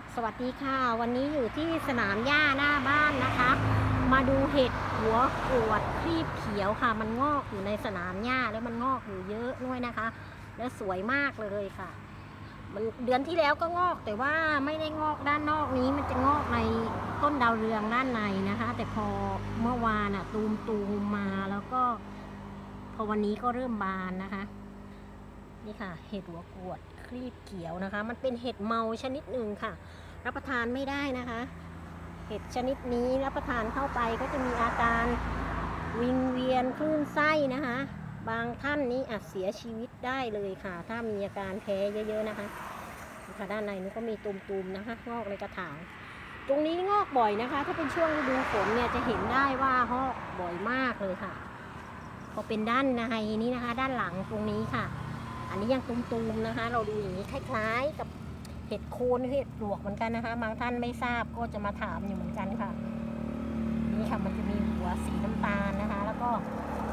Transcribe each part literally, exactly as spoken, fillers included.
สวัสดีค่ะวันนี้อยู่ที่สนามหญ้าหน้าบ้านนะคะมาดูเห็ดหัวอวดครีบเขียวค่ะมันงอกอยู่ในสนามหญ้าแล้วมันงอกอยู่เยอะด้วยนะคะและสวยมากเลยค่ะมันเดือนที่แล้วก็งอกแต่ว่าไม่ได้งอกด้านนอกนี้มันจะงอกในต้นดาวเรืองด้านในนะคะแต่พอเมื่อวานอะตูมตูมมาแล้วก็พอวันนี้ก็เริ่มบานนะคะนี่ค่ะเห็ดหัวกวดครีบเขียวนะคะมันเป็นเห็ดเมาชนิดหนึ่งค่ะรับประทานไม่ได้นะคะเห็ดชนิดนี้รับประทานเข้าไปก็จะมีอาการวิงเวียนคลื่นไส้นะคะบางท่านนี้อาจเสียชีวิตได้เลยค่ะถ้ามีอาการแพ้เยอะๆนะคะค่ะด้านในนี้ก็มีตุ่มๆนะคะงอกในกระถางตรงนี้งอกบ่อยนะคะถ้าเป็นช่วงฤดูฝนเนี่ยจะเห็นได้ว่างอกบ่อยมากเลยค่ะพอเป็นด้านในนี้นะคะด้านหลังตรงนี้ค่ะอันนี้ยังตุ่มๆนะคะเราดูอย่างนี้คล้ายๆกับเห็ดโคนเห็ดปลวกเหมือนกันนะคะบางท่านไม่ทราบก็จะมาถามอยู่เหมือนกันค่ะนี่ค่ะมันจะมีหัวสีน้ำตาลนะคะแล้วก็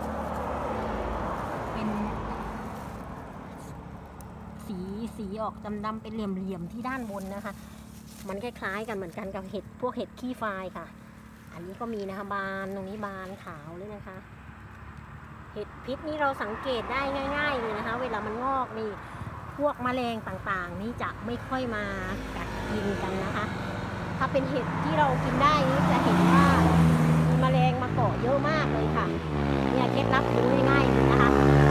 เป็นสีสีออกดำๆเป็นเหลี่ยมๆที่ด้านบนนะคะมันคล้ายๆกันเหมือนกันกับเห็ดพวกเห็ดขี้ไฟค่ะอันนี้ก็มีนะคะบานตรงนี้บานขาวเลยนะคะเห็ดพิษนี้เราสังเกตได้ง่ายๆเลยนะคะเวลามันงอกนี่พวกแมลงต่างๆนี่จะไม่ค่อยมากัดกินกันนะคะถ้าเป็นเห็ดที่เรากินได้นี่จะเห็นว่ามีแมลงมาเกาะเยอะมากเลยค่ะเนี่ยเคล็ดลับดูง่ายๆเลยนะคะ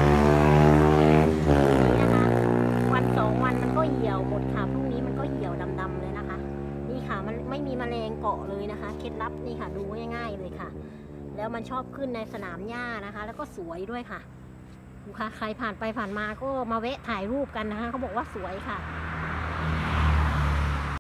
นี่นะคะวันสองวันมันก็เหี่ยวหมดค่ะพรุ่งนี้มันก็เหี่ยวดำๆเลยนะคะนี่ค่ะมันไม่มีแมลงเกาะเลยนะคะเคล็ดลับนี่ค่ะดูง่ายๆเลยค่ะแล้วมันชอบขึ้นในสนามหญ้านะคะแล้วก็สวยด้วยค่ะลูกค้าใครผ่านไปผ่านมาก็มาแวะถ่ายรูปกันนะคะเขาบอกว่าสวยค่ะ